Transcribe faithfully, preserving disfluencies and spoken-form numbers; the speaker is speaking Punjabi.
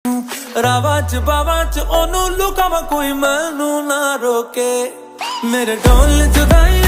रावा च बावा च ओनू लुकावा कोई मैनू ना रोके मेरे ढोल जुदाई